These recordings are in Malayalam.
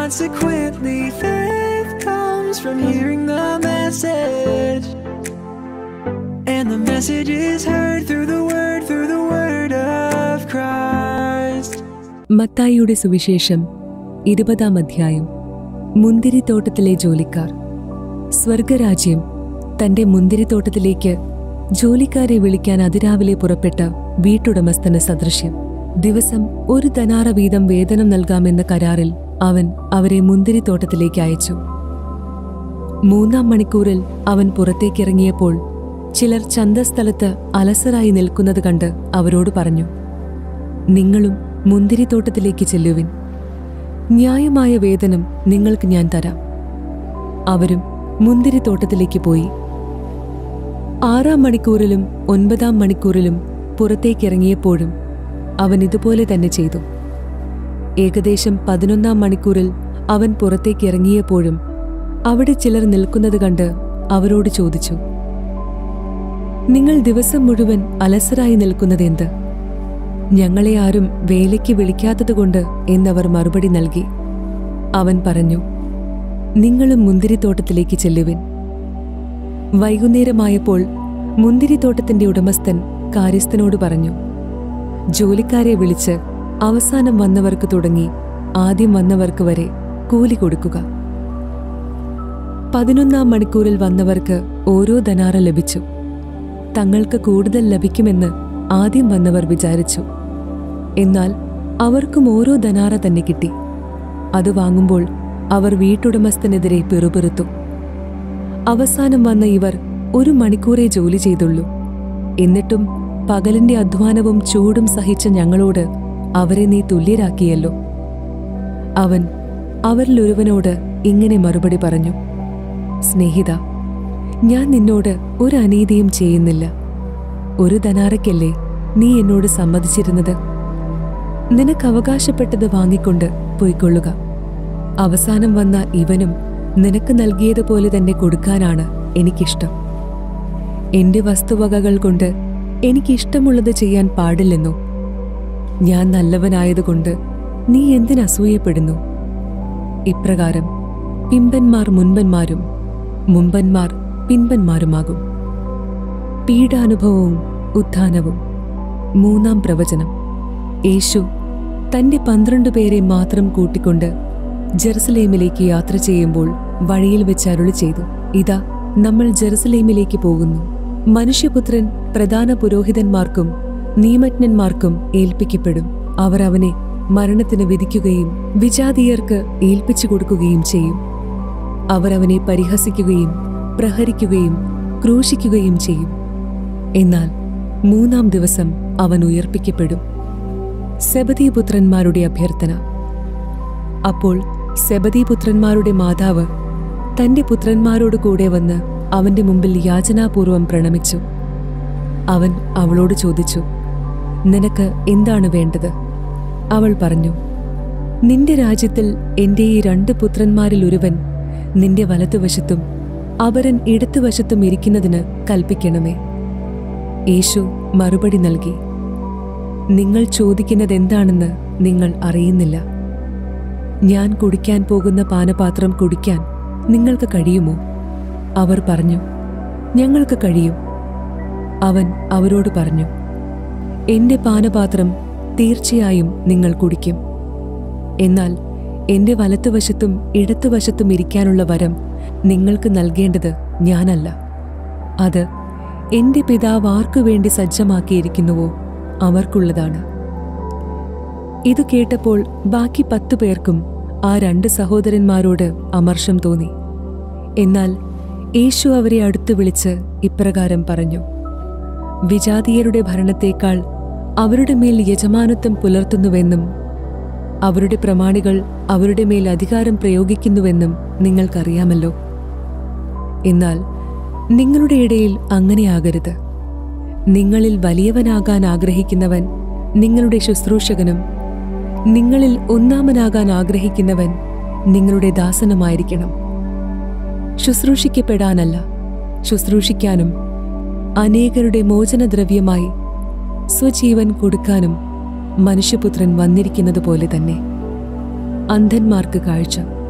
Consequently, faith comes from hearing the message, and the message is heard through the word of Christ. മത്തായിയുടെ സുവിശേഷം 20-ാം അധ്യായം. മുന്തിരിത്തോട്ടത്തിലെ ജോലിക്കാർ. സ്വർഗരാജ്യം തന്റെ മുന്തിരിത്തോട്ടത്തിലേക്ക് ജോലിക്കാരെ വിളിക്കാൻ അതിരാവിലെ പുറപ്പെട്ട വീട്ടുടമസ്ഥന് സദൃശ്യം. ദിവസം 1 ദനാറ വീതം വേതനം നൽകാമെന്ന കരാറിൽ അവൻ അവരെ മുന്തിരിത്തോട്ടത്തിലേക്ക് അയച്ചു. 3-ാം മണിക്കൂറിൽ അവൻ പുറത്തേക്കിറങ്ങിയപ്പോൾ ചിലർ ചന്തസ്ഥലത്ത് അലസരായി നിൽക്കുന്നത് കണ്ട് അവരോട് പറഞ്ഞു, നിങ്ങളും മുന്തിരിത്തോട്ടത്തിലേക്ക് ചെല്ലുവിൻ, ന്യായമായ വേതനം നിങ്ങൾക്ക് ഞാൻ തരാം. അവരും മുന്തിരിത്തോട്ടത്തിലേക്ക് പോയി. 6-ാം മണിക്കൂറിലും 9-ാം മണിക്കൂറിലും പുറത്തേക്കിറങ്ങിയപ്പോഴും അവൻ ഇതുപോലെ തന്നെ ചെയ്തു. ഏകദേശം 11-ാം മണിക്കൂറിൽ അവൻ പുറത്തേക്കിറങ്ങിയപ്പോഴും അവിടെ ചിലർ നിൽക്കുന്നത് കണ്ട് അവരോട് ചോദിച്ചു, നിങ്ങൾ ദിവസം മുഴുവൻ അലസരായി നിൽക്കുന്നതെന്ത്? ഞങ്ങളെ ആരും വേലയ്ക്ക് വിളിക്കാത്തതുകൊണ്ട് എന്നവർ മറുപടി നൽകി. അവൻ പറഞ്ഞു, നിങ്ങളും മുന്തിരിത്തോട്ടത്തിലേക്ക് ചെല്ലുവിൻ. വൈകുന്നേരമായപ്പോൾ മുന്തിരിത്തോട്ടത്തിന്റെ ഉടമസ്ഥൻ കാര്യസ്ഥനോട് പറഞ്ഞു, ജോലിക്കാരെ വിളിച്ച് അവസാനം വന്നവർക്ക് തുടങ്ങി ആദ്യം വന്നവർക്ക് വരെ കൂലി കൊടുക്കുക. 11-ാം മണിക്കൂറിൽ വന്നവർക്ക് ഓരോ ദനാറ ലഭിച്ചു. തങ്ങൾക്ക് കൂടുതൽ ലഭിക്കുമെന്ന് ആദ്യം വന്നവർ വിചാരിച്ചു. എന്നാൽ അവർക്കും ഓരോ ദനാറ തന്നെ കിട്ടി. അത് വാങ്ങുമ്പോൾ അവർ വീട്ടുടമസ്ഥനെതിരെ പിറുപിറുത്തു. അവസാനം വന്ന ഇവർ 1 മണിക്കൂറേ ജോലി ചെയ്തുള്ളൂ. എന്നിട്ടും പകലിന്റെ അധ്വാനവും ചൂടും സഹിച്ച ഞങ്ങളോട് അവരെ നീ തുല്യരാക്കിയല്ലോ. അവൻ അവരിലൊരുവനോട് ഇങ്ങനെ മറുപടി പറഞ്ഞു, സ്നേഹിത, ഞാൻ നിന്നോട് ഒരു അനീതിയും ചെയ്യുന്നില്ല. 1 ദനാറയ്ക്കല്ലേ നീ എന്നോട് സമ്മതിച്ചിരുന്നത്? നിനക്ക് അവകാശപ്പെട്ടത് വാങ്ങിക്കൊണ്ട് പോയിക്കൊള്ളുക. അവസാനം വന്ന ഇവനും നിനക്ക് നൽകിയതുപോലെ തന്നെ കൊടുക്കാനാണ് എനിക്കിഷ്ടം. എന്റെ വസ്തുവകകൾ കൊണ്ട് എനിക്കിഷ്ടമുള്ളത് ചെയ്യാൻ പാടില്ലെന്നോ? ഞാൻ നല്ലവനായതുകൊണ്ട് നീ എന്തിനസൂയപ്പെടുന്നു? ഇപ്രകാരം പിമ്പന്മാർ മുൻപന്മാരും മുമ്പന്മാർ പിൻപന്മാരുമാകും. പീഡാനുഭവവും ഉത്ഥാനവും. 3-ാം പ്രവചനം. യേശു തന്റെ 12 പേരെ മാത്രം കൂട്ടിക്കൊണ്ട് ജെറുസലേമിലേക്ക് യാത്ര ചെയ്യുമ്പോൾ വഴിയിൽ വെച്ച് അരുളി ചെയ്തു, ഇതാ നമ്മൾ ജെറുസലേമിലേക്ക് പോകുന്നു. മനുഷ്യപുത്രൻ പ്രധാന പുരോഹിതന്മാർക്കും നിയമജ്ഞന്മാർക്കും ഏൽപ്പിക്കപ്പെടും. അവർ അവനെ മരണത്തിന് വിധിക്കുകയും വിജാതീയർക്ക് ഏൽപ്പിച്ചു കൊടുക്കുകയും ചെയ്യും. അവർ അവനെ പരിഹസിക്കുകയും പ്രഹരിക്കുകയും ക്രൂശിക്കുകയും ചെയ്യും. എന്നാൽ 3-ാം ദിവസം അവൻ ഉയർപ്പിക്കപ്പെടും. സെബദീപുത്രന്മാരുടെ അഭ്യർത്ഥന. അപ്പോൾ സെബദീപുത്രന്മാരുടെ മാതാവ് തന്റെ പുത്രന്മാരോട് കൂടെ വന്ന് അവന്റെ മുമ്പിൽ യാചനാപൂർവം പ്രണമിച്ചു. അവൻ അവളോട് ചോദിച്ചു, നിനക്ക് എന്താണ് വേണ്ടത്? അവൾ പറഞ്ഞു, നിന്റെ രാജ്യത്തിൽ എന്റെ ഈ 2 പുത്രന്മാരിൽ ഒരുവൻ നിന്റെ വലതുവശത്തും അവരൻ ഇടത്തുവശത്തും ഇരിക്കുന്നതിന് കൽപ്പിക്കണമേ. യേശു മറുപടി നൽകി, നിങ്ങൾ ചോദിക്കുന്നതെന്താണെന്ന് നിങ്ങൾ അറിയുന്നില്ല. ഞാൻ കുടിക്കാൻ പോകുന്ന പാനപാത്രം കുടിക്കാൻ നിങ്ങൾക്ക് കഴിയുമോ? അവർ പറഞ്ഞു, ഞങ്ങൾക്ക് കഴിയും. അവൻ അവരോട് പറഞ്ഞു, എന്റെ പാനപാത്രം തീർച്ചയായും നിങ്ങൾ കുടിക്കും. എന്നാൽ എന്റെ വലത്തുവശത്തും ഇടത്തുവശത്തും ഇരിക്കാനുള്ള വരം നിങ്ങൾക്ക് നൽകേണ്ടത് ഞാനല്ല. അത് എന്റെ പിതാവ് ആർക്കു വേണ്ടി സജ്ജമാക്കിയിരിക്കുന്നുവോ അവർക്കുള്ളതാണ്. ഇത് കേട്ടപ്പോൾ ബാക്കി 10 പേർക്കും ആ 2 സഹോദരന്മാരോട് അമർഷം തോന്നി. എന്നാൽ യേശു അവരെ അടുത്തു വിളിച്ച് ഇപ്രകാരം പറഞ്ഞു, വിജാതീയരുടെ ഭരണത്തേക്കാൾ അവരുടെ മേൽ യജമാനത്വം പുലർത്തുന്നുവെന്നും അവരുടെ പ്രമാണികൾ അവരുടെ മേൽ അധികാരം പ്രയോഗിക്കുന്നുവെന്നും നിങ്ങൾക്കറിയാമല്ലോ. എന്നാൽ നിങ്ങളുടെ ഇടയിൽ അങ്ങനെയാകരുത്. നിങ്ങളിൽ വലിയവനാകാൻ ആഗ്രഹിക്കുന്നവൻ നിങ്ങളുടെ ശുശ്രൂഷകനും നിങ്ങളിൽ ഒന്നാമനാകാൻ ആഗ്രഹിക്കുന്നവൻ നിങ്ങളുടെ ദാസനുമായിരിക്കണം. ശുശ്രൂഷിക്കപ്പെടാനല്ല, ശുശ്രൂഷിക്കാനും അനേകരുടെ മോചനദ്രവ്യമായി സ്വജീവൻ കൊടുക്കാനും മനുഷ്യപുത്രൻ വന്നിരിക്കുന്നത് പോലെ തന്നെ. അന്ധന്മാർക്ക് കാഴ്ച,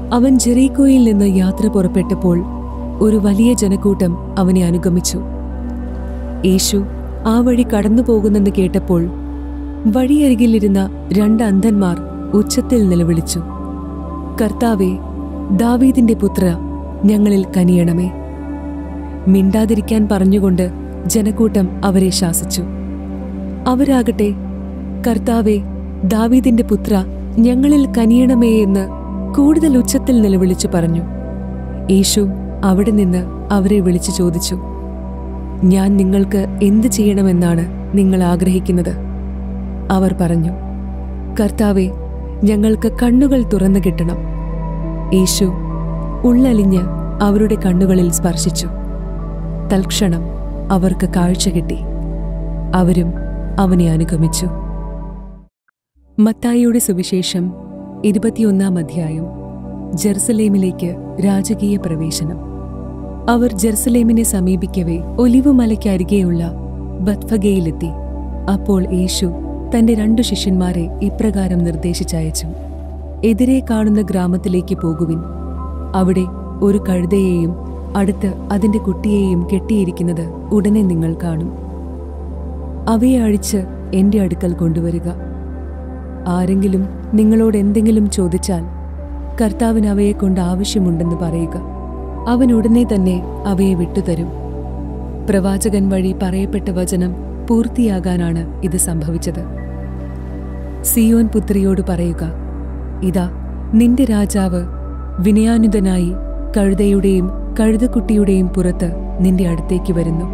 അവൻ ജെറീക്കോയിൽ നിന്ന് യാത്ര പുറപ്പെട്ടപ്പോൾ ഒരു വലിയ ജനക്കൂട്ടം അവനെ അനുഗമിച്ചു. യേശു ആ വഴി കടന്നു പോകുന്നെന്ന് കേട്ടപ്പോൾ വഴിയരികിലിരുന്ന 2 അന്ധന്മാർ ഉച്ചത്തിൽ നിലവിളിച്ചു, കർത്താവേ, ദാവീദിന്റെ പുത്ര, ഞങ്ങളിൽ കനിയണമേ. മിണ്ടാതിരിക്കാൻ പറഞ്ഞുകൊണ്ട് ജനക്കൂട്ടം അവരെ ശാസിച്ചു. അവരാകട്ടെ, കർത്താവേ, ദാവീദിന്റെ പുത്ര, ഞങ്ങളിൽ കനിയണമേ എന്ന് കൂടുതൽ ഉച്ചത്തിൽ നിലവിളിച്ചു പറഞ്ഞു. യേശു അവിടെ നിന്ന് അവരെ വിളിച്ചു ചോദിച്ചു, ഞാൻ നിങ്ങൾക്ക് എന്ത് ചെയ്യണമെന്നാണ് നിങ്ങൾ ആഗ്രഹിക്കുന്നത്? അവർ പറഞ്ഞു, കർത്താവേ, ഞങ്ങൾക്ക് കണ്ണുകൾ തുറന്നു കിട്ടണം. യേശു ഉള്ളലിഞ്ഞ് അവരുടെ കണ്ണുകളിൽ സ്പർശിച്ചു. തൽക്ഷണം അവർക്ക് കാഴ്ച കിട്ടി. അവരും അവനെ അനുഗമിച്ചു. മത്തായിയുടെ സുവിശേഷം 21-ാം അധ്യായം. ജെറുസലേമിലേക്ക് രാജകീയ പ്രവേശനം. അവർ ജെറുസലേമിനെ സമീപിക്കവേ ഒലിവുമലയ്ക്കരികെയുള്ള ബത്ഫഗയിലെത്തി. അപ്പോൾ യേശു തന്റെ 2 ശിഷ്യന്മാരെ ഇപ്രകാരം നിർദ്ദേശിച്ചയച്ചു, എതിരെ കാണുന്ന ഗ്രാമത്തിലേക്ക് പോകുവിൻ. അവിടെ ഒരു കഴുതയെയും അടുത്ത് അതിന്റെ കുട്ടിയെയും കെട്ടിയിരിക്കുന്നത് ഉടനെ നിങ്ങൾ കാണും. അവയെ അഴിച്ച് എന്റെ അടുക്കൽ കൊണ്ടുവരിക. ആരെങ്കിലും നിങ്ങളോട് എന്തെങ്കിലും ചോദിച്ചാൽ കർത്താവിന് അവയെക്കൊണ്ട് ആവശ്യമുണ്ടെന്ന് പറയുക. അവൻ ഉടനെ തന്നെ അവയെ വിട്ടുതരും. പ്രവാചകൻ വഴി പറയപ്പെട്ട വചനം പൂർത്തിയാകാനാണ് ഇത് സംഭവിച്ചത്. സിയോൻ പുത്രിയോട് പറയുക, ഇതാ നിന്റെ രാജാവ് വിനയാനുതനായി കഴുതയുടെയും കഴുതക്കുട്ടിയുടെയും പുറത്ത് നിന്റെ അടുത്തേക്ക് വരുന്നു.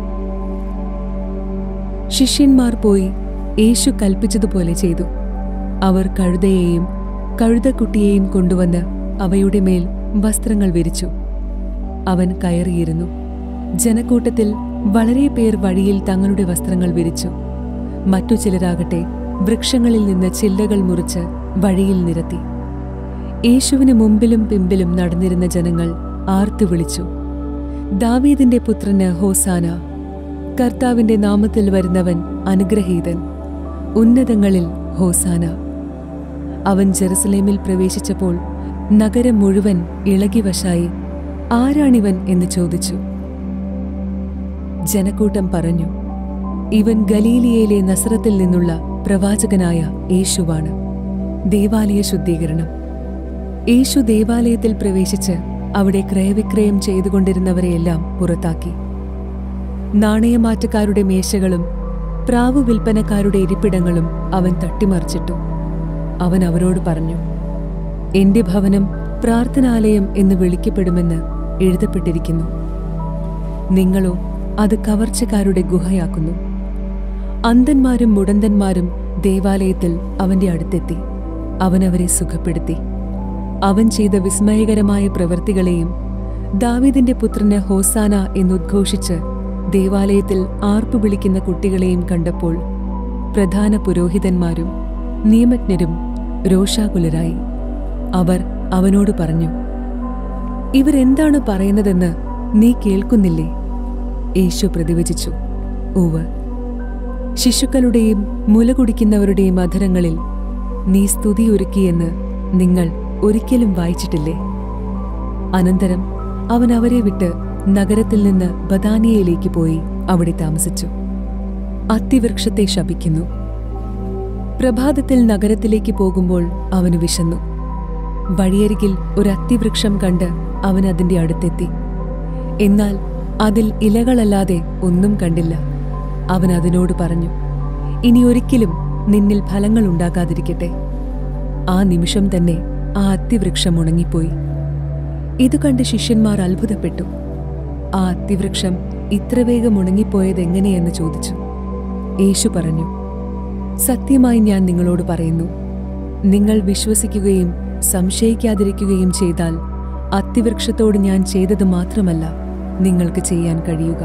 ശിഷ്യന്മാർ പോയി യേശു കൽപ്പിച്ചതുപോലെ ചെയ്തു. അവർ കഴുതയെയും കഴുതക്കുട്ടിയെയും കൊണ്ടുവന്ന് അവയുടെ മേൽ വസ്ത്രങ്ങൾ വിരിച്ചു. അവൻ കയറിയിരുന്നു. ജനക്കൂട്ടത്തിൽ വളരെ പേർ വഴിയിൽ തങ്ങളുടെ വസ്ത്രങ്ങൾ വിരിച്ചു. മറ്റു ചിലരാകട്ടെ വൃക്ഷങ്ങളിൽ നിന്ന് ചില്ലകൾ മുറിച്ച് വഴിയിൽ നിരത്തി. യേശുവിന് മുമ്പിലും പിമ്പിലും നടന്നിരുന്ന ജനങ്ങൾ ആർത്തു വിളിച്ചു, ദാവീദിന്റെ പുത്രന് ഹോസാന! കർത്താവിന്റെ നാമത്തിൽ വരുന്നവൻ അനുഗ്രഹീതൻ! ഉന്നതങ്ങളിൽ ഹോസാന! അവൻ ജെറുസലേമിൽ പ്രവേശിച്ചപ്പോൾ നഗരം മുഴുവൻ ഇളകിവശായി, ആരാണിവൻ എന്ന് ചോദിച്ചു. ജനക്കൂട്ടം പറഞ്ഞു, ഇവൻ ഗലീലിയയിലെ നസറത്തിൽ നിന്നുള്ള പ്രവാചകനായ യേശുവാണ്. ദേവാലയ ശുദ്ധീകരണം. യേശു ദേവാലയത്തിൽ പ്രവേശിച്ച് അവിടെ ക്രയവിക്രയം ചെയ്തുകൊണ്ടിരുന്നവരെയെല്ലാം പുറത്താക്കി. നാണയമാറ്റക്കാരുടെ മേശകളും പ്രാവു വിൽപ്പനക്കാരുടെ ഇരിപ്പിടങ്ങളും അവൻ തട്ടിമറിച്ചിട്ടു. അവൻ അവരോട് പറഞ്ഞു, എന്റെ ഭവനം പ്രാർത്ഥനാലയം എന്ന് വിളിക്കപ്പെടുമെന്ന് എഴുതപ്പെട്ടിരിക്കുന്നു. നിങ്ങളോ അത് കവർച്ചക്കാരുടെ ഗുഹയാക്കുന്നു. അന്ധന്മാരും മുടന്തന്മാരും ദേവാലയത്തിൽ അവന്റെ അടുത്തെത്തി. അവൻ അവരെ സുഖപ്പെടുത്തി. അവൻ ചെയ്ത വിസ്മയകരമായ പ്രവൃത്തികളെയും ദാവീദിന്റെ പുത്രന് ഹോസാന എന്നുദ്ഘോഷിച്ച് ദേവാലയത്തിൽ ആർപ്പു വിളിക്കുന്ന കുട്ടികളെയും കണ്ടപ്പോൾ പ്രധാന പുരോഹിതന്മാരും നിയമജ്ഞരും രോഷാകുലരായി. അവർ അവനോട് പറഞ്ഞു, ഇവരെന്താണ് പറയുന്നതെന്ന് നീ കേൾക്കുന്നില്ലേ? യേശു പ്രതിവചിച്ചു, ഉവ്വ്. ശിശുക്കളുടെയും മുലകുടിക്കുന്നവരുടെയും അധരങ്ങളിൽ നീ സ്തുതിയൊരുക്കിയെന്ന് നിങ്ങൾ ഒരിക്കലും വായിച്ചിട്ടില്ലേ? അനന്തരം അവൻ അവരെ വിട്ട് നഗരത്തിൽ നിന്ന് ബഥാനിയയിലേക്ക് പോയി അവിടെ താമസിച്ചു. അത്തിവൃക്ഷത്തെ ശപിക്കുന്നു. പ്രഭാതത്തിൽ നഗരത്തിലേക്ക് പോകുമ്പോൾ അവന് വിശന്നു. വഴിയരികിൽ ഒരു അത്തിവൃക്ഷം കണ്ട് അവൻ അതിന്റെ അടുത്തെത്തി. എന്നാൽ അതിൽ ഇലകളല്ലാതെ ഒന്നും കണ്ടില്ല. അവൻ അതിനോട് പറഞ്ഞു, ഇനി ഒരിക്കലും നിന്നിൽ ഫലങ്ങൾ ഉണ്ടാകാതിരിക്കട്ടെ. ആ നിമിഷം തന്നെ ആ അത്തിവൃക്ഷം ഉണങ്ങിപ്പോയി. ഇത് കണ്ട് ശിഷ്യന്മാർ അത്ഭുതപ്പെട്ടു. ആ അത്തിവൃക്ഷം ഇത്ര വേഗം ഉണങ്ങിപ്പോയതെങ്ങനെയെന്ന് ചോദിച്ചു. യേശു പറഞ്ഞു, സത്യമായി ഞാൻ നിങ്ങളോട് പറയുന്നു, നിങ്ങൾ വിശ്വസിക്കുകയും സംശയിക്കാതിരിക്കുകയും ചെയ്താൽ അത്തിവൃക്ഷത്തോട് ഞാൻ ചെയ്തത് മാത്രമല്ല നിങ്ങൾക്ക് ചെയ്യാൻ കഴിയുക.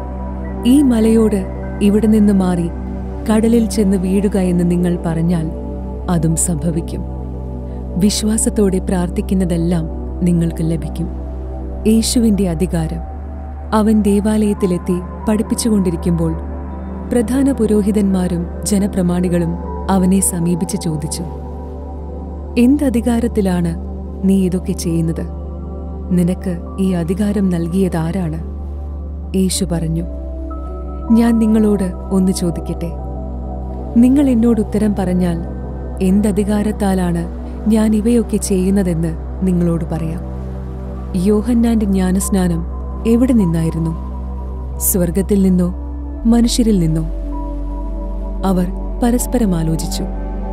ഈ മലയോട് ഇവിടെ നിന്ന് മാറി കടലിൽ ചെന്ന് വീഴുക എന്ന് നിങ്ങൾ പറഞ്ഞാൽ അതും സംഭവിക്കും. വിശ്വാസത്തോടെ പ്രാർത്ഥിക്കുന്നതെല്ലാം നിങ്ങൾക്ക് ലഭിക്കും. യേശുവിന്റെ അധികാരം. അവൻ ദേവാലയത്തിലെത്തി പഠിപ്പിച്ചുകൊണ്ടിരിക്കുമ്പോൾ പ്രധാന പുരോഹിതന്മാരും ജനപ്രമാണികളും അവനെ സമീപിച്ച് ചോദിച്ചു, എന്തധികാരത്തിലാണ് നീ ഇതൊക്കെ ചെയ്യുന്നത്? നിനക്ക് ഈ അധികാരം നൽകിയതാരാണ്? യേശു പറഞ്ഞു, ഞാൻ നിങ്ങളോട് ഒന്ന് ചോദിക്കട്ടെ. നിങ്ങൾ എന്നോട് ഉത്തരം പറഞ്ഞാൽ എന്തധികാരത്താലാണ് ഞാൻ ഇവയൊക്കെ ചെയ്യുന്നതെന്ന് നിങ്ങളോട് പറയാം. യോഹന്നാന്റെ ജ്ഞാനസ്നാനം എവിടെ നിന്നായിരുന്നു? സ്വർഗത്തിൽ നിന്നോ മനുഷ്യരിൽ നിന്നോ? അവർ പരസ്പരം ആലോചിച്ചു.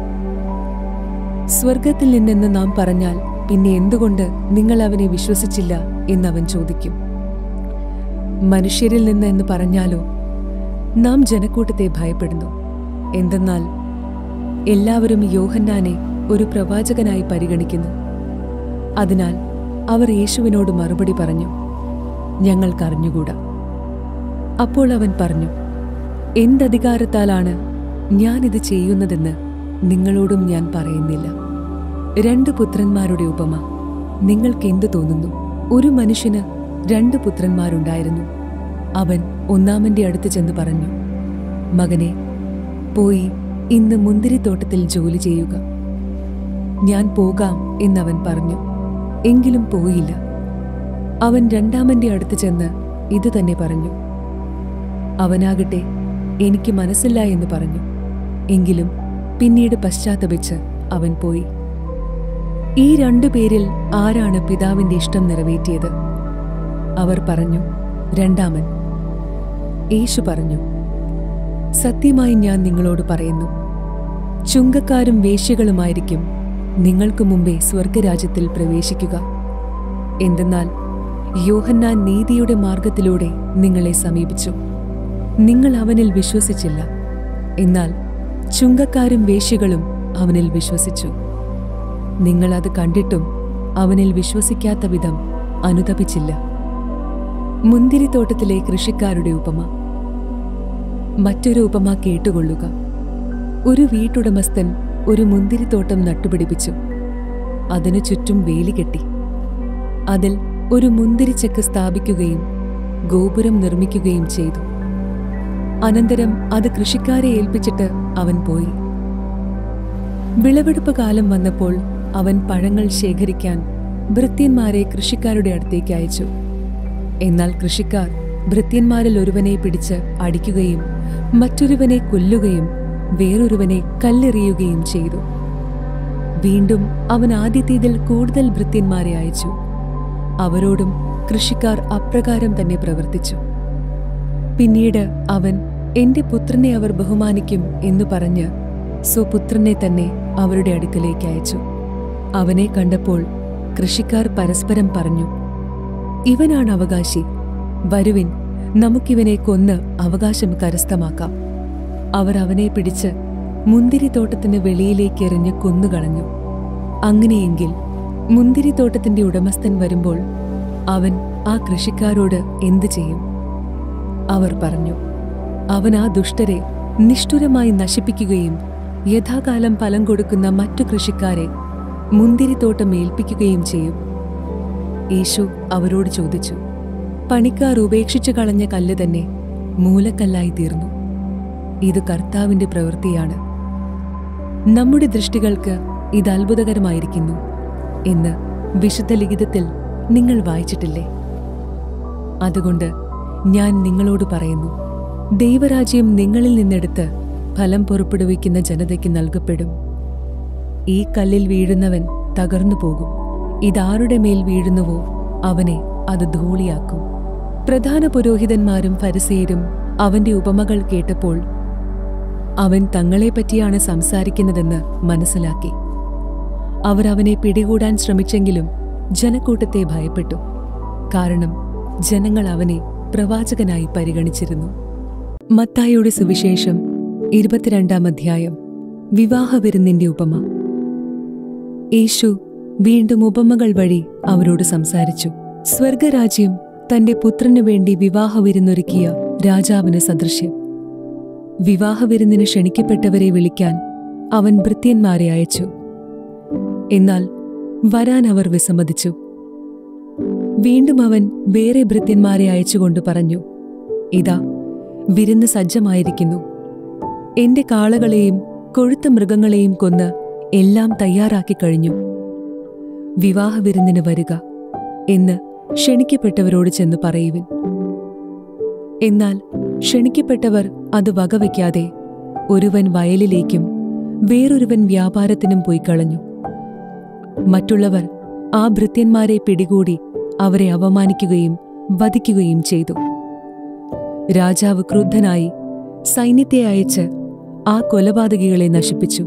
സ്വർഗത്തിൽ നിന്നെന്ന് നാം പറഞ്ഞാൽ പിന്നെ എന്തുകൊണ്ട് നിങ്ങൾ അവനെ വിശ്വസിച്ചില്ല എന്നവൻ ചോദിക്കും. മനുഷ്യരിൽ നിന്ന് എന്ന് പറഞ്ഞാലോ, നാം ജനക്കൂട്ടത്തെ ഭയപ്പെടുന്നു. എന്തെന്നാൽ എല്ലാവരും യോഹന്നാനെ ഒരു പ്രവാചകനായി പരിഗണിക്കുന്നു. അതിനാൽ അവർ യേശുവിനോട് മറുപടി പറഞ്ഞു, ഞങ്ങൾക്കറിഞ്ഞുകൂടാ. അപ്പോൾ അവൻ പറഞ്ഞു, എന്തധികാരത്താലാണ് ഞാനിത് ചെയ്യുന്നതെന്ന് നിങ്ങളോടും ഞാൻ പറയുന്നില്ല. 2 പുത്രന്മാരുടെ ഉപമ നിങ്ങൾക്കെന്തു തോന്നുന്നു? ഒരു മനുഷ്യന് 2 പുത്രന്മാരുണ്ടായിരുന്നു. അവൻ ഒന്നാമന്റെ അടുത്ത് ചെന്ന് പറഞ്ഞു, മകനെ, പോയി ഇന്ന് മുന്തിരിത്തോട്ടത്തിൽ ജോലി ചെയ്യുക. ഞാൻ പോകാം എന്നവൻ പറഞ്ഞു. എങ്കിലും പോയില്ല. അവൻ രണ്ടാമന്റെ അടുത്ത് ചെന്ന് ഇതുതന്നെ പറഞ്ഞു. അവനാകട്ടെ, എനിക്ക് മനസ്സില്ല എന്ന് പറഞ്ഞു. എങ്കിലും പിന്നീട് പശ്ചാത്തപിച്ച് അവൻ പോയി. ഈ 2 പേരിൽ ആരാണ് പിതാവിന്റെ ഇഷ്ടം നിറവേറ്റിയത്? അവർ പറഞ്ഞു, രണ്ടാമൻ. യേശു പറഞ്ഞു, സത്യമായി ഞാൻ നിങ്ങളോട് പറയുന്നു, ചുങ്കക്കാരും വേശ്യകളുമായിരിക്കും നിങ്ങൾക്ക് മുമ്പേ സ്വർഗരാജ്യത്തിൽ പ്രവേശിക്കുക. എന്തെന്നാൽ യോഹന്നാൻ നീതിയുടെ മാർഗത്തിലൂടെ നിങ്ങളെ സമീപിച്ചു, നിങ്ങൾ അവനിൽ വിശ്വസിച്ചില്ല. എന്നാൽ ചുങ്കക്കാരും വേശ്യകളും അവനിൽ വിശ്വസിച്ചു. നിങ്ങൾ അത് കണ്ടിട്ടും അവനിൽ വിശ്വസിക്കാത്ത വിധം അനുതപിച്ചില്ല. മുന്തിരിത്തോട്ടത്തിലെ കൃഷിക്കാരുടെ ഉപമ. മറ്റൊരു ഉപമ കേട്ടുകൊള്ളുക. ഒരു വീട്ടുടമസ്ഥൻ ഒരു മുന്തിരിത്തോട്ടം നട്ടുപിടിപ്പിച്ചു. അതിനു ചുറ്റും വേലി കെട്ടി. അതിൽ ഒരു മുന്തിരിച്ചക്ക് സ്ഥാപിക്കുകയും ഗോപുരം നിർമ്മിക്കുകയും ചെയ്തു. അനന്തരം അത് കൃഷിക്കാരെ ഏൽപ്പിച്ചിട്ട് അവൻ പോയി. വിളവെടുപ്പ് കാലം വന്നപ്പോൾ അവൻ പഴങ്ങൾ ശേഖരിക്കാൻ ഭൃത്യന്മാരെ കൃഷിക്കാരുടെ അടുത്തേക്ക് അയച്ചു. എന്നാൽ കൃഷിക്കാർ ഭൃത്യന്മാരിൽ ഒരുവനെ പിടിച്ച് അടിക്കുകയും മറ്റൊരുവനെ കൊല്ലുകയും വേറൊരുവനെ കല്ലെറിയുകയും ചെയ്തു. വീണ്ടും അവൻ ആദ്യത്തേതിൽ കൂടുതൽ ഭൃത്യന്മാരെ അയച്ചു. അവരോടും കൃഷിക്കാർ അപ്രകാരം തന്നെ പ്രവർത്തിച്ചു. പിന്നീട് അവൻ, എന്റെ പുത്രനെ അവർ ബഹുമാനിക്കും എന്നു പറഞ്ഞ് സ്വപുത്രനെ തന്നെ അവരുടെ അടുക്കലേക്ക് അയച്ചു. അവനെ കണ്ടപ്പോൾ കൃഷിക്കാർ പരസ്പരം പറഞ്ഞു, ഇവനാണ് അവകാശി. വരുവിൻ, നമുക്കിവനെ കൊന്ന് അവകാശം കരസ്ഥമാക്കാം. അവർ അവനെ പിടിച്ച് മുന്തിരിത്തോട്ടത്തിന് വെളിയിലേക്ക് എറിഞ്ഞ് കൊന്നുകളഞ്ഞു. അങ്ങനെയെങ്കിൽ മുന്തിരിത്തോട്ടത്തിന്റെ ഉടമസ്ഥൻ വരുമ്പോൾ അവൻ ആ കൃഷിക്കാരോട് എന്തു ചെയ്യും? അവർ പറഞ്ഞു, അവൻ ആ ദുഷ്ടരെ നിഷ്ഠുരമായി നശിപ്പിക്കുകയും യഥാകാലം ഫലം കൊടുക്കുന്ന മറ്റു കൃഷിക്കാരെ മുന്തിരിത്തോട്ടം ഏൽപ്പിക്കുകയും ചെയ്യും. യേശു അവരോട് ചോദിച്ചു, പണിക്കാർ ഉപേക്ഷിച്ചു കളഞ്ഞ കല്ല് തന്നെ മൂലക്കല്ലായി തീർന്നു. ഇത് കർത്താവിന്റെ പ്രവൃത്തിയാണ്. നമ്മുടെ ദൃഷ്ടികൾക്ക് ഇത് അത്ഭുതകരമായിരിക്കുന്നു എന്ന് വിശുദ്ധ ലിഖിതത്തിൽ നിങ്ങൾ വായിച്ചിട്ടില്ലേ? അതുകൊണ്ട് ഞാൻ നിങ്ങളോട് പറയുന്നു, ദൈവരാജ്യം നിങ്ങളിൽ നിന്നെടുത്ത് ഫലം പുറപ്പെടുവിക്കുന്ന ജനതയ്ക്ക് നൽകപ്പെടും. ഈ കല്ലിൽ വീഴുന്നവൻ തകർന്നു പോകും. ഇതാരുടെ മേൽ വീഴുന്നുവോ അവനെ അത് ധൂളിയാക്കും. പ്രധാന പുരോഹിതന്മാരും ഫരിസേയരും അവന്റെ ഉപമകൾ കേട്ടപ്പോൾ അവൻ തങ്ങളെപ്പറ്റിയാണ് സംസാരിക്കുന്നതെന്ന് മനസ്സിലാക്കി. അവർ അവനെ പിടികൂടാൻ ശ്രമിച്ചെങ്കിലും ജനക്കൂട്ടത്തെ ഭയപ്പെട്ടു. കാരണം ജനങ്ങൾ അവനെ പ്രവാചകനായി പരിഗണിച്ചിരുന്നു. മത്തായിയുടെ സുവിശേഷം 22-ാം അധ്യായം. വിവാഹവിരുന്നിന്റെ ഉപമ. യേശു വീണ്ടും ഉപമകൾ വഴി അവരോട് സംസാരിച്ചു. സ്വർഗരാജ്യം തന്റെ പുത്രനു വേണ്ടി വിവാഹവിരുന്നൊരുക്കിയ രാജാവിന് സദൃശ്യം. വിവാഹവിരുന്നിന് ക്ഷണിക്കപ്പെട്ടവരെ വിളിക്കാൻ അവൻ ഭൃത്യന്മാരെ അയച്ചു. എന്നാൽ വരാൻ അവർ വിസമ്മതിച്ചു. വീണ്ടും അവൻ വേറെ ഭൃത്യന്മാരെ അയച്ചുകൊണ്ട് പറഞ്ഞു, ഇതാ, വിരുന്ന് സജ്ജമായിരിക്കുന്നു. എന്റെ കാളകളെയും കൊഴുത്ത മൃഗങ്ങളെയും കൊന്ന് എല്ലാം തയ്യാറാക്കി കഴിഞ്ഞു. വിവാഹവിരുന്നിന് വരുക എന്ന് ക്ഷണിക്കപ്പെട്ടവരോട് ചെന്ന് പറയുവിൻ. എന്നാൽ ക്ഷണിക്കപ്പെട്ടവർ അത് വകവയ്ക്കാതെ ഒരുവൻ വയലിലേക്കും വേറൊരുവൻ വ്യാപാരത്തിനും പോയി കളഞ്ഞു. മറ്റുള്ളവർ ആ ഭൃത്യന്മാരെ പിടികൂടി അവരെ അപമാനിക്കുകയും വധിക്കുകയും ചെയ്തു. രാജാവ് ക്രുദ്ധനായി സൈന്യത്തെ അയച്ച് ആ കൊലപാതകികളെ നശിപ്പിച്ചു.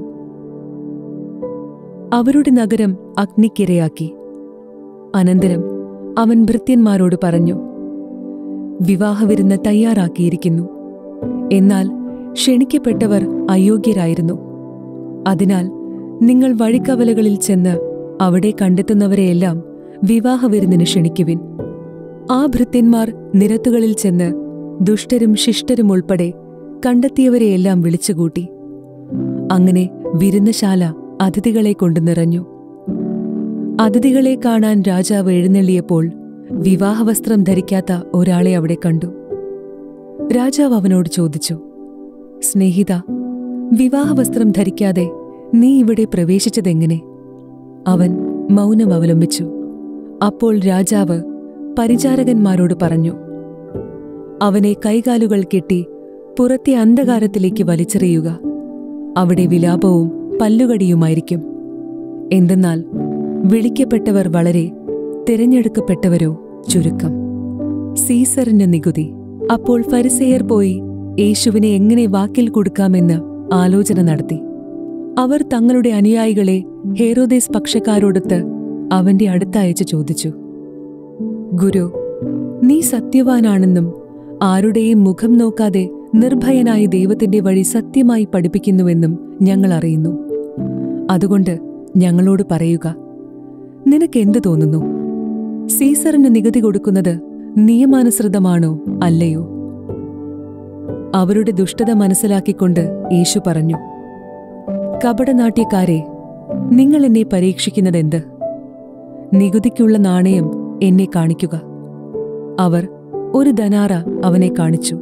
അവരുടെ നഗരം അഗ്നിക്കിരയാക്കി. അനന്തരം അവൻ ഭൃത്യന്മാരോട് പറഞ്ഞു, വിവാഹവിരുന്ന് തയ്യാറാക്കിയിരിക്കുന്നു. എന്നാൽ ക്ഷണിക്കപ്പെട്ടവർ അയോഗ്യരായിരുന്നു. അതിനാൽ നിങ്ങൾ വഴിക്കവലകളിൽ ചെന്ന് അവിടെ കണ്ടെത്തുന്നവരെയെല്ലാം വിവാഹവിരുന്നിന് ക്ഷണിക്കുവിൻ. ആ ഭൃത്യന്മാർ നിരത്തുകളിൽ ചെന്ന് ദുഷ്ടരും ശിഷ്ടരും ഉൾപ്പെടെ കണ്ടെത്തിയവരെയെല്ലാം വിളിച്ചുകൂട്ടി. അങ്ങനെ വിരുന്നശാല അതിഥികളെ കൊണ്ട് നിറഞ്ഞു. അതിഥികളെ കാണാൻ രാജാവ് എഴുന്നള്ളിയപ്പോൾ വിവാഹവസ്ത്രം ധരിക്കാത്ത ഒരാളെ അവിടെ കണ്ടു. രാജാവ് അവനോട് ചോദിച്ചു, സ്നേഹിത, വിവാഹവസ്ത്രം ധരിക്കാതെ നീ ഇവിടെ പ്രവേശിച്ചതെങ്ങനെ? അവൻ മൗനം അവലംബിച്ചു. അപ്പോൾ രാജാവ് പരിചാരകന്മാരോട് പറഞ്ഞു, അവനെ കൈകാലുകൾ കെട്ടി പുറത്തെ അന്ധകാരത്തിലേക്ക് വലിച്ചെറിയുക. അവിടെ വിലാപവും പല്ലുകടിയുമായിരിക്കും. എന്തെന്നാൽ വിളിക്കപ്പെട്ടവർ വളരെ, തിരഞ്ഞെടുക്കപ്പെട്ടവരോ ചുരുക്കം. സീസറിന് നികുതി. അപ്പോൾ ഫരിസേയർ പോയി യേശുവിനെ എങ്ങനെ വാക്കിൽ കൊടുക്കാമെന്ന് ആലോചന നടത്തി. അവർ തങ്ങളുടെ അനുയായികളെ ഹേരോദേസ് പക്ഷക്കാരോടൊത്ത് അവന്റെ അടുത്തയച്ച് ചോദിച്ചു, ഗുരു, നീ സത്യവാനാണെന്നും ആരുടെയും മുഖം നോക്കാതെ നിർഭയനായി ദൈവത്തിന്റെ വഴി സത്യമായി പഠിപ്പിക്കുന്നുവെന്നും ഞങ്ങൾ അറിയുന്നു. അതുകൊണ്ട് ഞങ്ങളോട് പറയുക, നിനക്കെന്ത് തോന്നുന്നു? സീസറിന് നികുതി കൊടുക്കുന്നത് നിയമാനുസൃതമാണോ അല്ലയോ? അവരുടെ ദുഷ്ടത മനസ്സിലാക്കിക്കൊണ്ട് യേശു പറഞ്ഞു, കപടനാട്യക്കാരെ, നിങ്ങൾ എന്നെ പരീക്ഷിക്കുന്നതെന്ത്? നികുതിക്കുള്ള നാണയം എന്നെ കാണിക്കുക. അവർ ഒരു ധനാറ അവനെ കാണിച്ചു.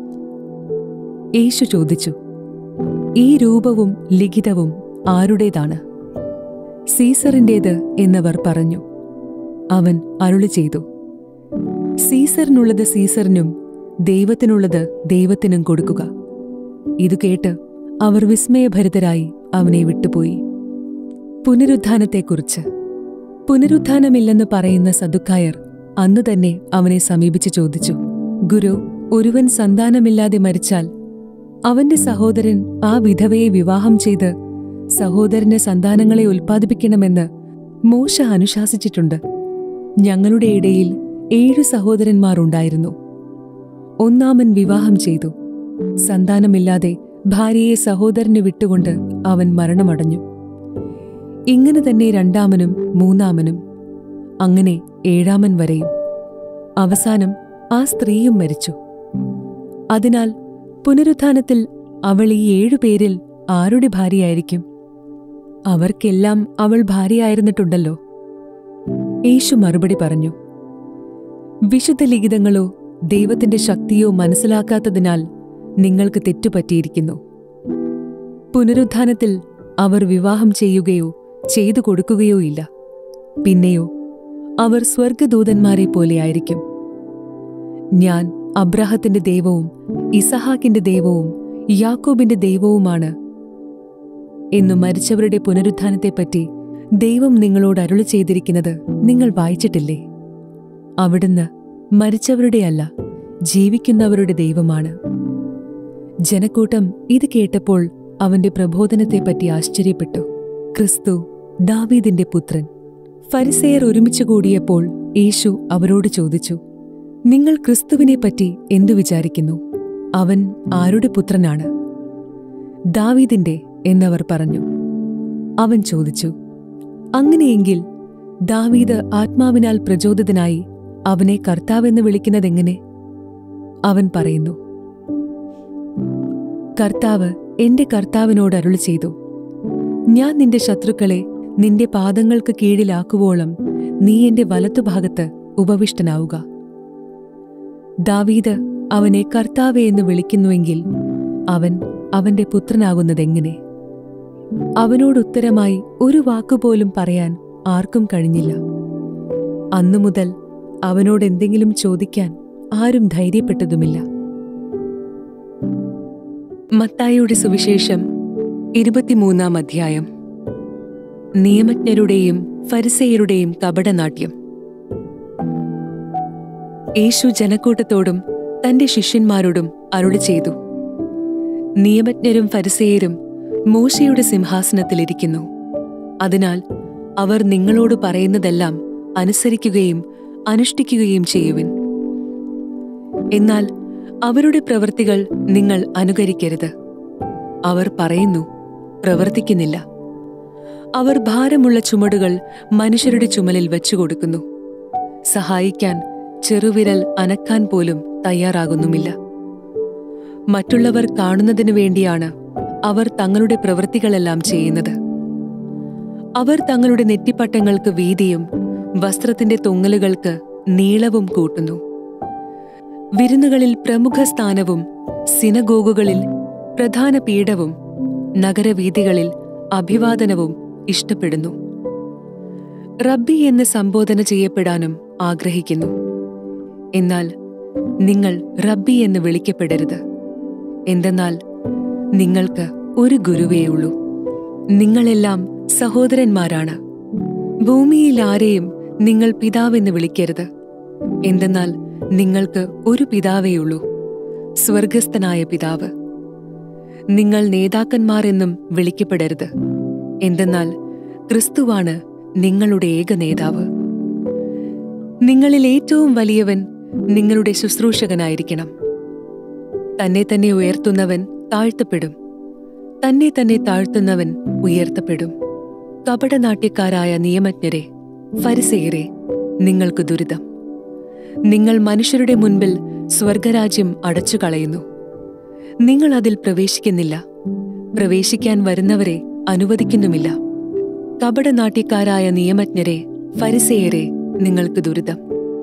യേശു ചോദിച്ചു, ഈ രൂപവും ലിഖിതവും ആരുടേതാണ്? സീസറിന്റേത് എന്നവർ പറഞ്ഞു. അവൻ അരുളി ചെയ്തു, സീസറിനുള്ളത് സീസറിനും ദൈവത്തിനുള്ളത് ദൈവത്തിനും കൊടുക്കുക. ഇതു കേട്ട് അവർ വിസ്മയഭരിതരായി അവനെ വിട്ടുപോയി. പുനരുത്ഥാനത്തെക്കുറിച്ച്. പുനരുത്ഥാനമില്ലെന്ന് പറയുന്ന സദുക്കായർ അന്നുതന്നെ അവനെ സമീപിച്ച് ചോദിച്ചു, ഗുരു, ഒരുവൻ സന്താനമില്ലാതെ മരിച്ചാൽ അവന്റെ സഹോദരൻ ആ വിധവയെ വിവാഹം ചെയ്ത് സഹോദരന് സന്താനങ്ങളെ ഉൽപ്പാദിപ്പിക്കണമെന്ന് മോശ അനുശാസിച്ചിട്ടുണ്ട്. ഞങ്ങളുടെ ഇടയിൽ 7 സഹോദരന്മാർ ഉണ്ടായിരുന്നു. ഒന്നാമൻ വിവാഹം ചെയ്തു. സന്താനമില്ലാതെ ഭാര്യയെ സഹോദരന് വിട്ടുകൊണ്ട് അവൻ മരണമടഞ്ഞു. ഇങ്ങനെ തന്നെ രണ്ടാമനും മൂന്നാമനും, അങ്ങനെ 7-ാമൻ വരെയും. അവസാനം ആ സ്ത്രീയും മരിച്ചു. അതിനാൽ പുനരുത്ഥാനത്തിൽ അവൾ ഈ 7 പേരിൽ ആരുടെ ഭാര്യയായിരിക്കും? അവർക്കെല്ലാം അവൾ ഭാര്യയായിരുന്നിട്ടുണ്ടല്ലോ. യേശു മറുപടി പറഞ്ഞു, വിശുദ്ധ ലിഖിതങ്ങളോ ദൈവത്തിന്റെ ശക്തിയോ മനസ്സിലാക്കാത്തതിനാൽ നിങ്ങൾക്ക് തെറ്റുപറ്റിയിരിക്കുന്നു. പുനരുത്ഥാനത്തിൽ അവർ വിവാഹം ചെയ്യുകയോ ചെയ്തു കൊടുക്കുകയോ ഇല്ല. പിന്നെയോ അവർ സ്വർഗദൂതന്മാരെ പോലെയായിരിക്കും. ഞാൻ അബ്രാഹത്തിന്റെ ദൈവവും ഇസഹാക്കിന്റെ ദൈവവും യാക്കോബിന്റെ ദൈവവുമാണ് എന്നു മരിച്ചവരുടെ പുനരുത്ഥാനത്തെപ്പറ്റി ദൈവം നിങ്ങളോട് അരുളി ചെയ്തിരിക്കുന്നത് നിങ്ങൾ വായിച്ചിട്ടില്ലേ? അവിടുന്ന് മരിച്ചവരുടെയല്ല, ജീവിക്കുന്നവരുടെ ദൈവമാണ്. ജനക്കൂട്ടം ഇത് കേട്ടപ്പോൾ അവന്റെ പ്രബോധനത്തെപ്പറ്റി ആശ്ചര്യപ്പെട്ടു. ക്രിസ്തു ദാവീദിന്റെ പുത്രൻ. ഫരിസേയർ ഒരുമിച്ച് കൂടിയപ്പോൾ യേശു അവരോട് ചോദിച്ചു, നിങ്ങൾ ക്രിസ്തുവിനെപ്പറ്റി എന്തു വിചാരിക്കുന്നു? അവൻ ആരുടെ പുത്രനാണ്? ദാവീദിന്റെ എന്നവർ പറഞ്ഞു. അവൻ ചോദിച്ചു, അങ്ങനെയെങ്കിൽ ദാവീദ് ആത്മാവിനാൽ പ്രചോദിതനായി അവനെ കർത്താവെന്ന് വിളിക്കുന്നതെങ്ങനെ? അവൻ പറയുന്നു, കർത്താവ് എന്റെ കർത്താവിനോട് അരുളി ചെയ്തു, ഞാൻ നിന്റെ ശത്രുക്കളെ നിന്റെ പാദങ്ങൾക്ക് കീഴിലാക്കുവോളം നീ എന്റെ വലത്തുഭാഗത്ത് ഉപവിഷ്ടനാവുക. ദാവീദ് അവനെ കർത്താവേ എന്ന് വിളിക്കുന്നുവെങ്കിൽ അവൻ അവന്റെ പുത്രനാകുന്നതെങ്ങനെ? അവനോടുത്തരമായി ഒരു വാക്കുപോലും പറയാൻ ആർക്കും കഴിഞ്ഞില്ല. അന്നു മുതൽ അവനോട് എന്തെങ്കിലും ചോദിക്കാൻ ആരും ധൈര്യപ്പെട്ടതുമില്ല. മത്തായിയുടെ സുവിശേഷം 23-ാം അധ്യായം. നിയമജ്ഞരുടെയും ഫരിസേയരുടെയും കപടനാട്യം. യേശു ജനക്കൂട്ടത്തോടും തന്റെ ശിഷ്യന്മാരോടും അരുളി ചെയ്തു, നിയമജ്ഞരും ഫരിസേയരും മോശയുടെ സിംഹാസനത്തിലിരിക്കുന്നു. അതിനാൽ അവർ നിങ്ങളോട് പറയുന്നതെല്ലാം അനുസരിക്കുകയും അനുഷ്ഠിക്കുകയും ചെയ്യുവിൻ. എന്നാൽ അവരുടെ പ്രവൃത്തികൾ നിങ്ങൾ അനുകരിക്കരുത്. അവർ പറയുന്നു, പ്രവർത്തിക്കുന്നില്ല. അവർ ഭാരമുള്ള ചുമടുകൾ മനുഷ്യരുടെ ചുമലിൽ വെച്ചുകൊടുക്കുന്നു. സഹായിക്കാൻ ചെറുവിരൽ അനക്കാൻ പോലും തയ്യാറാകുന്നുമില്ല. മറ്റുള്ളവർ കാണുന്നതിനു വേണ്ടിയാണ് അവർ തങ്ങളുടെ പ്രവൃത്തികളെല്ലാം ചെയ്യുന്നത്. അവർ തങ്ങളുടെ നെറ്റിപ്പട്ടങ്ങൾക്ക് വീതിയും വസ്ത്രത്തിന്റെ തൊങ്ങലുകൾക്ക് നീളവും കൂട്ടുന്നു. വിരുന്നുകളിൽ പ്രമുഖ സ്ഥാനവും സിനഗോഗുകളിൽ പ്രധാന പീഠവും നഗരവീഥികളിൽ അഭിവാദനവും ഇഷ്ടപ്പെടുന്നു. റബ്ബി എന്ന് സംബോധന ചെയ്യപ്പെടാനും ആഗ്രഹിക്കുന്നു. എന്നാൽ നിങ്ങൾ റബ്ബി എന്ന് വിളിക്കപ്പെടരുത്. എന്തെന്നാൽ നിങ്ങൾക്ക് ഒരു ഗുരുവേയുള്ളൂ. നിങ്ങളെല്ലാം സഹോദരന്മാരാണ്. ഭൂമിയിൽ ആരെയും നിങ്ങൾ പിതാവെന്ന് വിളിക്കരുത്. എന്തെന്നാൽ നിങ്ങൾക്ക് ഒരു പിതാവേയുള്ളൂ, സ്വർഗസ്ഥനായ പിതാവ്. നിങ്ങൾ നേതാക്കന്മാർ എന്നും വിളിക്കപ്പെടരുത്. എന്തെന്നാൽ ക്രിസ്തുവാണ് നിങ്ങളുടെ ഏക നേതാവ്. നിങ്ങളിൽ ഏറ്റവും വലിയവൻ നിങ്ങളുടെ ശുശ്രൂഷകനായിരിക്കണം. തന്നെ തന്നെ ഉയർത്തുന്നവൻ താഴ്ത്തപ്പെടും, തന്നെ തന്നെ താഴ്ത്തുന്നവൻ ഉയർത്തപ്പെടും. കപടനാട്യക്കാരായ നിയമജ്ഞരെ, ഫരിസേയരെ, നിങ്ങൾക്ക് ദുരിതം. നിങ്ങൾ മനുഷ്യരുടെ മുൻപിൽ സ്വർഗരാജ്യം അടച്ചുകളയുന്നു. നിങ്ങൾ അതിൽ പ്രവേശിക്കുന്നില്ല, പ്രവേശിക്കാൻ വരുന്നവരെ അനുവദിക്കുന്നുമില്ല. കപടനാട്യക്കാരായ നിയമജ്ഞരെ, ഫരിസേയരെ, നിങ്ങൾക്ക് ദുരിതം.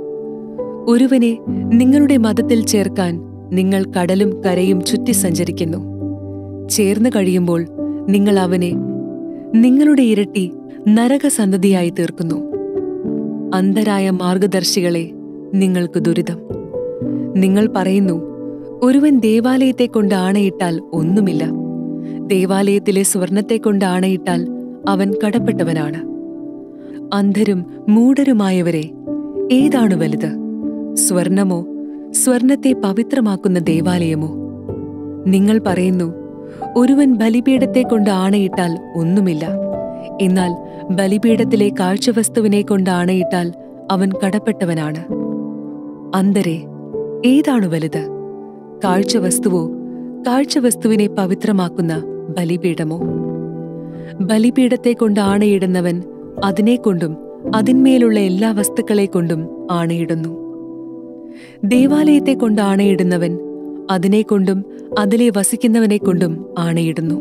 ഒരുവനെ നിങ്ങളുടെ മതത്തിൽ ചേർക്കാൻ നിങ്ങൾ കടലും കരയും ചുറ്റി സഞ്ചരിക്കുന്നു. ചേർന്നു കഴിയുമ്പോൾ നിങ്ങൾ അവനെ നിങ്ങളുടെ ഇരട്ടി നരകസന്തതിയായി തീർക്കുന്നു. അന്ധരായ മാർഗദർശികളെ, നിങ്ങൾക്ക് ദുരിതം. നിങ്ങൾ പറയുന്നു, ഒരുവൻ ദേവാലയത്തെ കൊണ്ട് ആണയിട്ടാൽ ഒന്നുമില്ല, ദേവാലയത്തിലെ സ്വർണത്തെക്കൊണ്ട് ആണയിട്ടാൽ അവൻ കടപ്പെട്ടവനാണ്. അന്ധരും മൂഢരുമായവരെ, ഏതാണ് വലുത്, സ്വർണമോ സ്വർണത്തെ പവിത്രമാക്കുന്ന ദേവാലയമോ? നിങ്ങൾ പറയുന്നു, ഒരുവൻ ബലിപീഠത്തെ കൊണ്ട് ആണയിട്ടാൽ ഒന്നുമില്ല, എന്നാൽ ബലിപീഠത്തിലെ കാഴ്ചവസ്തുവിനെ കൊണ്ട് ആണയിട്ടാൽ അവൻ കടപ്പെട്ടവനാണ്. അന്ധരെ, ഏതാണ് വലുത്, കാഴ്ചവസ്തുവോ കാഴ്ചവസ്തുവിനെ പവിത്രമാക്കുന്ന ബലിപീഠമോ? ബലിപീഠത്തെ കൊണ്ട് ആണയിടുന്നവൻ അതിനെക്കൊണ്ടും അതിന്മേലുള്ള എല്ലാ വസ്തുക്കളെ കൊണ്ടും ആണയിടുന്നു. ദേവാലയത്തെ കൊണ്ട് ആണയിടുന്നവൻ അതിനെക്കൊണ്ടും അതിലെ വസിക്കുന്നവനെക്കൊണ്ടും ആണയിടുന്നു.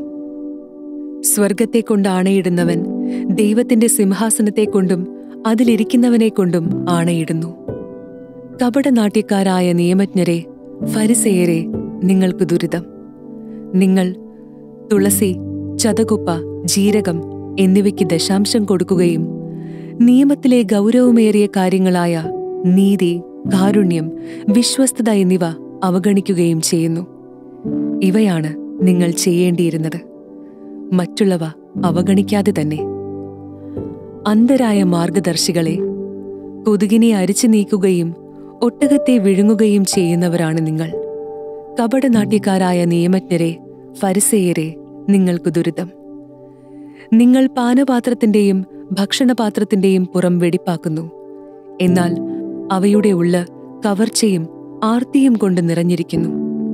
സ്വർഗത്തെ കൊണ്ട് ആണയിടുന്നവൻ ദൈവത്തിന്റെ സിംഹാസനത്തെക്കൊണ്ടും അതിലിരിക്കുന്നവനെക്കൊണ്ടും ആണയിടുന്നു. കപടനാട്യക്കാരായ നിയമജ്ഞരെ, ഫരിസേയരെ, നിങ്ങൾക്ക് ദുരിതം. നിങ്ങൾ തുളസി, ചതകുപ്പ, ജീരകം എന്നിവയ്ക്ക് ദശാംശം കൊടുക്കുകയും നിയമത്തിലെ ഗൗരവമേറിയ കാര്യങ്ങളായ നീതി, കാരുണ്യം, വിശ്വസ്തത എന്നിവ അവഗണിക്കുകയും ചെയ്യുന്നു. ഇവയാണ് നിങ്ങൾ ചെയ്യേണ്ടിയിരുന്നത്, മറ്റുള്ളവ അവഗണിക്കാതെ തന്നെ. അന്ധരായ മാർഗദർശികളെ, കൊതുകിനെ അരിച്ചു നീക്കുകയും ഒട്ടകത്തെ വിഴുങ്ങുകയും ചെയ്യുന്നവരാണ് നിങ്ങൾ. കപടനാട്യക്കാരായ നിയമജ്ഞരെ, ഫരിസേയരെ, നിങ്ങൾക്ക് ദുരിതം. നിങ്ങൾ പാനപാത്രത്തിന്റെയും ഭക്ഷണപാത്രത്തിന്റെയും പുറം വെടിപ്പാക്കുന്നു, എന്നാൽ അവയുടെ ഉള്ള കവർച്ചയും ആർത്തിയും കൊണ്ട് നിറഞ്ഞിരിക്കുന്നു.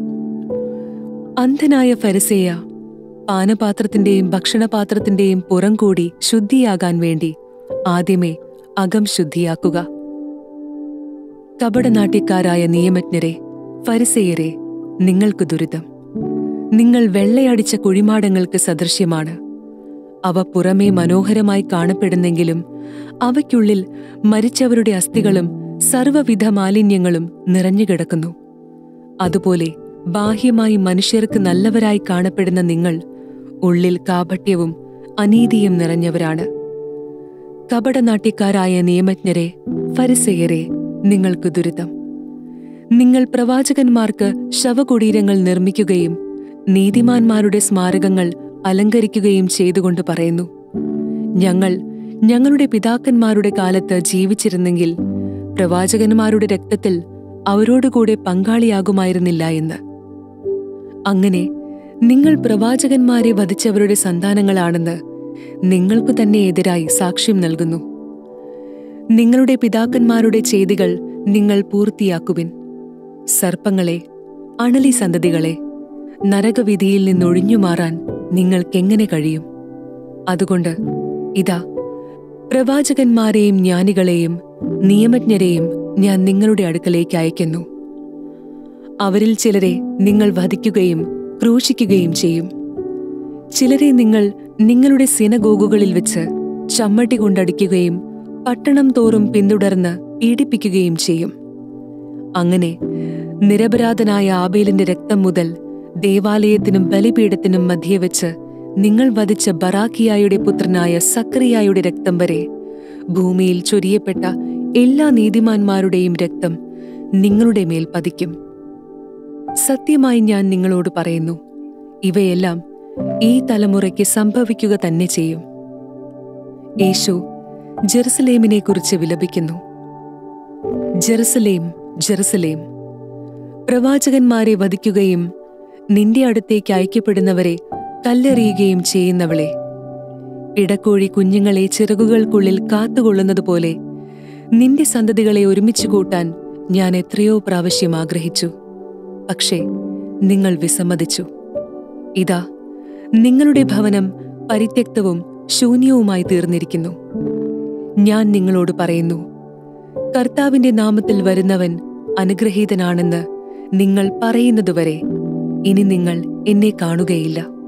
അന്ധനായ ഫരിസേയ, പാനപാത്രത്തിന്റെയും ഭക്ഷണപാത്രത്തിന്റെയും പുറം കൂടി ശുദ്ധിയാകാൻ വേണ്ടി ആദ്യമേ അകം ശുദ്ധിയാക്കുക. കപടനാട്യക്കാരായ നിയമജ്ഞരെ, ഫരിസേയരെ, നിങ്ങൾക്ക് ദുരിതം. നിങ്ങൾ വെള്ളയടിച്ച കുഴിമാടങ്ങൾക്ക് സദൃശ്യമാണ്. അവ പുറമേ മനോഹരമായി കാണപ്പെടുന്നെങ്കിലും അവയ്ക്കുള്ളിൽ മരിച്ചവരുടെ അസ്ഥികളും സർവ്വവിധ മാലിന്യങ്ങളും നിറഞ്ഞുകിടക്കുന്നു. അതുപോലെ ബാഹ്യമായി മനുഷ്യർക്ക് നല്ലവരായി കാണപ്പെടുന്ന നിങ്ങൾ ഉള്ളിൽ കാപട്യവും അനീതിയും നിറഞ്ഞവരാണ്. കപടനാട്യക്കാരായ നിയമജ്ഞരെ, ഫരിസേയരെ, നിങ്ങൾക്ക് ദുരിതം. നിങ്ങൾ പ്രവാചകന്മാർക്ക് ശവകുടീരങ്ങൾ നിർമ്മിക്കുകയും നീതിമാന്മാരുടെ സ്മാരകങ്ങൾ അലങ്കരിക്കുകയും ചെയ്തുകൊണ്ട് പറയുന്നു, ഞങ്ങൾ ഞങ്ങളുടെ പിതാക്കന്മാരുടെ കാലത്ത് ജീവിച്ചിരുന്നെങ്കിൽ പ്രവാചകന്മാരുടെ രക്തത്തിൽ അവരോടുകൂടെ പങ്കാളിയാകുമായിരുന്നില്ല എന്ന്. അങ്ങനെ നിങ്ങൾ പ്രവാചകന്മാരെ വധിച്ചവരുടെ സന്താനങ്ങളാണെന്ന് നിങ്ങൾക്കു തന്നെ എതിരായി സാക്ഷ്യം നൽകുന്നു. നിങ്ങളുടെ പിതാക്കന്മാരുടെ ചെയ്തികൾ നിങ്ങൾ പൂർത്തിയാക്കുവിൻ. സർപ്പങ്ങളെ, അണലി സന്തതികളെ, നരകവിധിയിൽ നിന്നൊഴിഞ്ഞുമാറാൻ നിങ്ങൾക്കെങ്ങനെ കഴിയും? അതുകൊണ്ട് ഇതാ, പ്രവാചകന്മാരെയും ജ്ഞാനികളെയും നിയമജ്ഞരെയും ഞാൻ നിങ്ങളുടെ അടുക്കലേക്ക് അയക്കുന്നു. അവരിൽ ചിലരെ നിങ്ങൾ വധിക്കുകയും ക്രൂശിക്കുകയും ചെയ്യും. ചിലരെ നിങ്ങൾ നിങ്ങളുടെ സിനഗോഗുകളിൽ വെച്ച് ചമ്മട്ടി കൊണ്ടടിക്കുകയും പട്ടണം തോറും പിന്തുടർന്ന് പീഡിപ്പിക്കുകയും ചെയ്യും. അങ്ങനെ നിരപരാധനായ ആബേലിന്റെ രക്തം മുതൽ ദേവാലയത്തിനും ബലിപീഠത്തിനും മധ്യേ വെച്ച് നിങ്ങൾ വധിച്ച ബറാക്കിയായുടെ പുത്രനായ സക്കറിയായുടെ രക്തം വരെ ഭൂമിയിൽ ചൊരിയപ്പെട്ട എല്ലാ നീതിമാന്മാരുടെയും രക്തം നിങ്ങളുടെ മേൽ പതിക്കും. സത്യമായി ഞാൻ നിങ്ങളോട് പറയുന്നു, ഇവയെല്ലാം ഈ തലമുറയ്ക്ക് സംഭവിക്കുക തന്നെ ചെയ്യും. യേശു ജെറുസലേമിനെക്കുറിച്ച് വിലപിക്കുന്നു. ജെറുസലേം, ജെറുസലേം, പ്രവാചകന്മാരെ വധിക്കുകയും നിന്റെ അടുത്തേക്ക് അയക്കപ്പെടുന്നവരെ കല്ലെറിയുകയും ചെയ്യുന്നവളെ, ഇടക്കോഴി കുഞ്ഞുങ്ങളെ ചിറകുകൾക്കുള്ളിൽ കാത്തുകൊള്ളുന്നതുപോലെ നിന്റെ സന്തതികളെ ഒരുമിച്ച് കൂട്ടാൻ ഞാൻ എത്രയോ പ്രാവശ്യം ആഗ്രഹിച്ചു. പക്ഷേ നിങ്ങൾ വിസമ്മതിച്ചു. ഇതാ, നിങ്ങളുടെ ഭവനം പരിത്യക്തവും ശൂന്യവുമായി തീർന്നിരിക്കുന്നു. ഞാൻ നിങ്ങളോട് പറയുന്നു, കർത്താവിന്റെ നാമത്തിൽ വരുന്നവൻ അനുഗ്രഹീതനാണെന്ന് നിങ്ങൾ പറയുന്നതുവരെ ഇനി നിങ്ങൾ എന്നെ കാണുകയില്ല.